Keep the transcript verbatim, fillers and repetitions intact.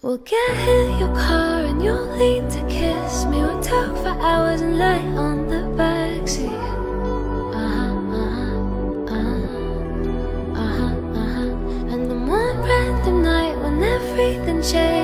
We'll get in your car and you'll lean to kiss me. We'll talk for hours and lie on the backseat. Uh-huh, uh-huh, uh-huh, uh-huh, uh-huh. And then one random night when everything changed,